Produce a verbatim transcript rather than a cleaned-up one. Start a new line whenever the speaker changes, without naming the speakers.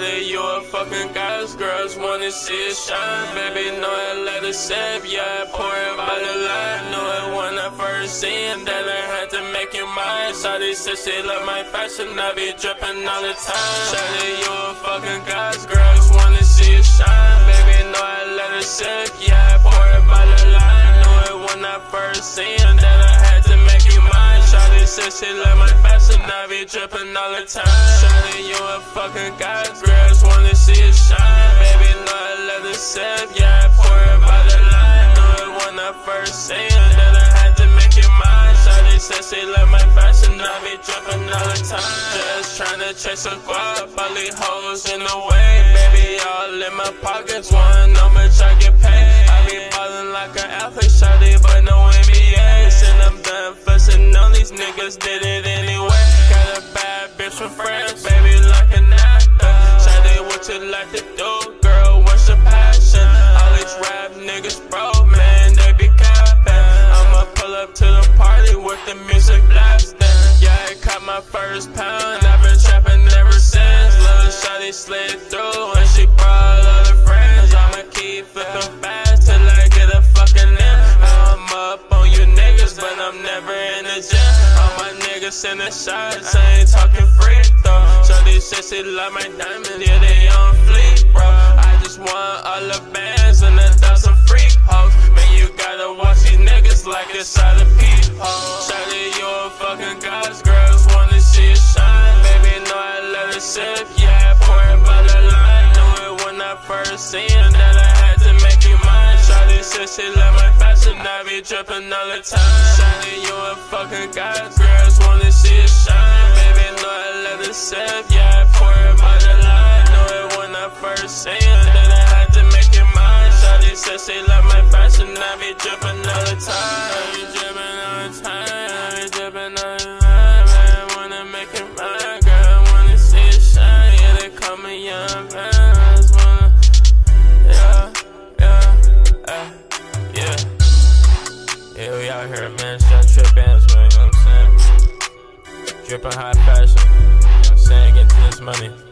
Shawty, you a fucking goddess, girls wanna see it shine. Baby, know I let it sip, yeah, pour it by the line. Knew it when I first seen that I had to make you mine. Shawty said she love my fashion, I be drippin' all the time. Shawty, you a fucking goddess, girls wanna see it shine. Baby, know I let it sip, yeah, pour it by the line. Knew it when I first seen that I had to make you mine. Shawty said she love my fashion, I be drippin' all the time. Shawty, you a fucking goddess, girls wanna see it shine. Baby, know I let it sip, yeah, pour it by the line. Knew it when I first seen that I had to make it mine. Shawty said she love my fashion, I be drippin' all the time. Just tryna chase a guap, all these hoes in the way. Baby, all in my pockets, wanna know much I get paid. I be ballin' like an athlete, shawty, but no N B A. And I'm done fussin' on these niggas, did it anyway. Got a bad bitch from France, baby, like an actor. Shawty, what you like to do, girl, what's your passion? All these rap niggas, bro, man, they be capping. I'ma pull up to the party with the music blasting. Yeah, I caught my first pound, I've been trapping ever since. Little shawty slid through and she brought all her friends. I'ma keep flipping fast till I get a fucking in. I'm up on you niggas, but I'm never in the gym. All my niggas in the shots, I ain't talking free though. Shawty said she love my diamonds, yeah, they on fleek, bro. I just want all the bands and a thousand freak hoes. Man, you gotta watch these niggas like it's out of peephole. Shawty, you a fucking goddess, girls wanna see it shine. Baby, know I let it sip, yeah, pour it by the line. Knew it when I first seen that I had to make you mine. Shawty said she love my fashion, I be drippin' all the time. Shawty, you a fucking goddess, girls wanna see it shine. Baby, know I let it sip, yeah, pour it by the line. Knew it when I first seen that I had to make you mine. Shawty said she love my fashion, I be drippin' all the time. I be drippin' all the time, I be drippin' all the time. Man, wanna make it mine, girl, wanna see it shine. Yeah, they call me young man, I just wanna, yeah, yeah, uh, yeah. Yeah, we out here, man, shot trip bands, man, you know what I'm saying? Drippin' high fashion, you know what I'm saying, getting to this money.